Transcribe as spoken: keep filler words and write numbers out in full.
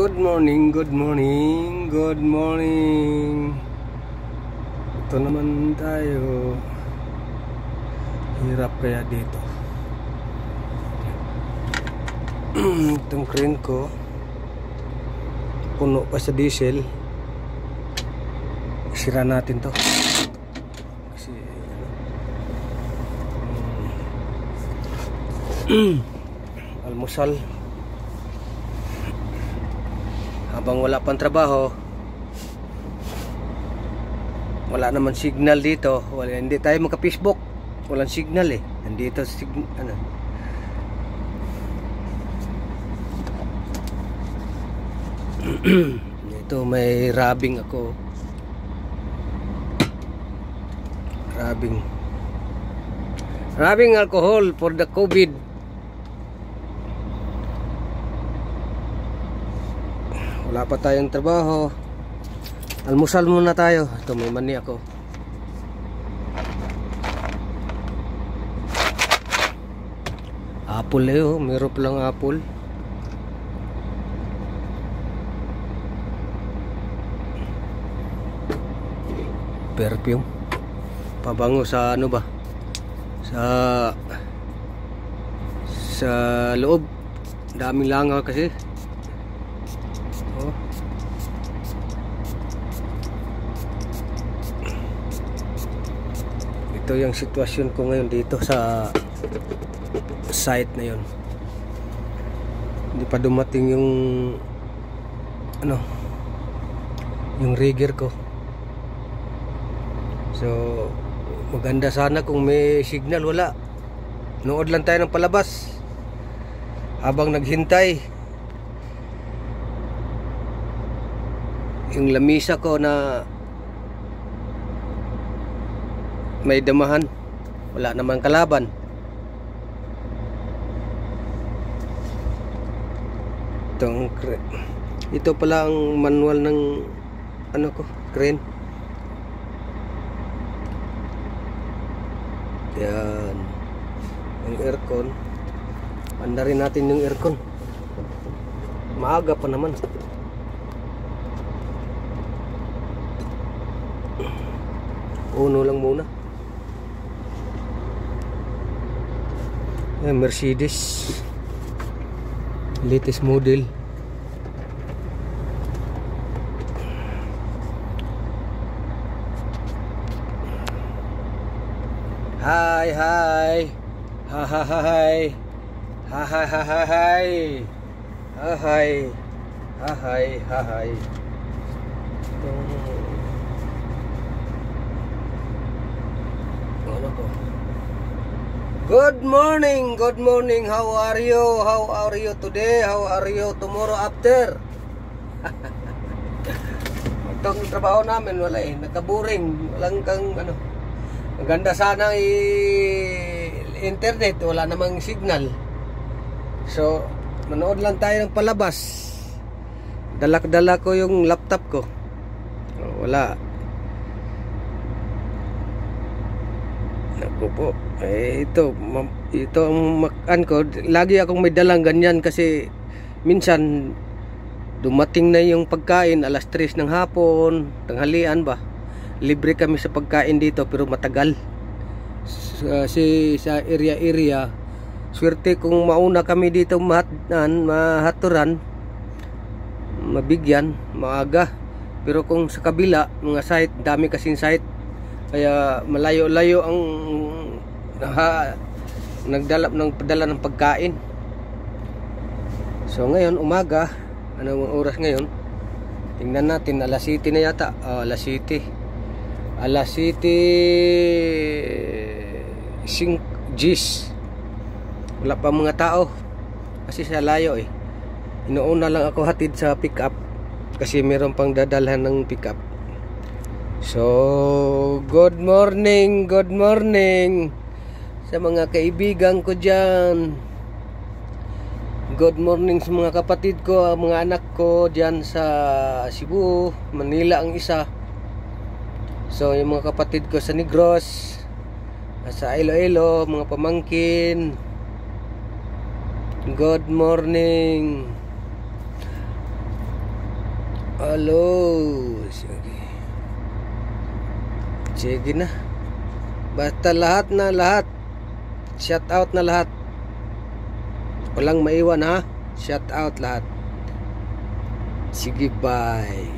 Good morning, good morning, good morning. Ito naman tayo. Hirap kaya dito. Itong crane ko puno pa sa diesel. Sira natin to. Kasi ano, almusal habang wala pang trabaho, wala naman signal dito, wala, hindi tayo maka Facebook, walang signal eh, nandito sig ano. Ito may rubbing ako, rubbing rubbing alcohol for the COVID. Wala pa tayong trabaho, almusal muna tayo. Ito may mani ako. Apple eh oh, meron palang apple. Perfume, pabango sa ano ba, sa sa loob. Daming langaw kasi. Oh. Ito yung sitwasyon ko ngayon dito sa site na yun. Hindi pa dumating yung ano, yung rigger ko. So maganda sana kung may signal, wala. Nood lang tayo ng palabas habang naghintay. Yung lamisa ko na may damahan, wala namang kalaban. Itong, ito pala ang manual ng ano ko, crane. Yan yung aircon. Anda rin natin yung aircon. Maaga pa naman. Uno lang muna. Yan, Mercedes latest model. Hi, hi. Ha ha ha hi. Ha ha ha ha hi. Ha hi. Ha hi, ha hi. Ano ko? Good morning, good morning. How are you? How are you today? How are you tomorrow after? Itong trabaho namin wala eh, nakaboring, walang kang ano. Maganda sana i-internet, wala namang signal. So, manood lang tayo ng palabas. Dalak-dala ko yung laptop ko. Wala. Naku po. Eh, ito, ito ang makan ko. Lagi akong may dalang ganyan kasi minsan dumating na yung pagkain alas tres ng hapon, tanghalian ba. Libre kami sa pagkain dito pero matagal. Kasi sa area-area, swerte kung mauna kami dito mahatan, mahaturan, mabigyan, maaga. Pero kung sa kabila, mga site, dami kasing site. Kaya malayo-layo ang ha, nagdala ng padala ng pagkain. So ngayon umaga, anong oras ngayon? Tingnan natin, alas siyete na yata. Oh, alas siyete. Alas siyete sing G's. Wala pa mga tao kasi sa layo eh. Inuuna lang ako hatid sa pick up kasi meron pang dadalhan ng pick up. So, good morning, good morning sa mga kaibigan ko dyan. Good morning sa mga kapatid ko, mga anak ko dyan sa Cebu, Manila ang isa. So, yung mga kapatid ko sa Negros, sa Iloilo, mga pamangkin. Good morning. Halo. Sige. Sige na. Basta lahat na lahat. Shout out na lahat. Walang maiwan ha. Shout out lahat. Sige, bye.